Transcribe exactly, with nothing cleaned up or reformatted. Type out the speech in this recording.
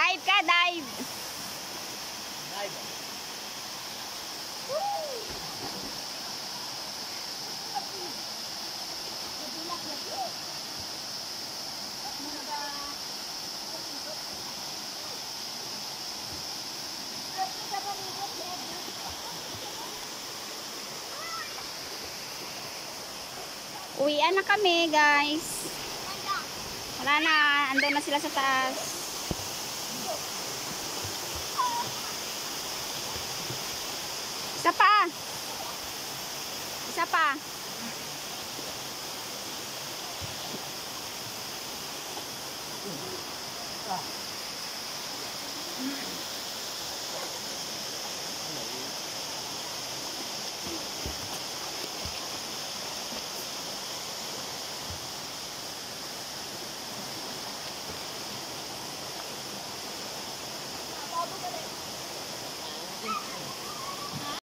Dive ka, dive. Dive. Uwian na kami, guys. Wala na, andun na sila sa taas. Isa pa. Isa pa. Ah.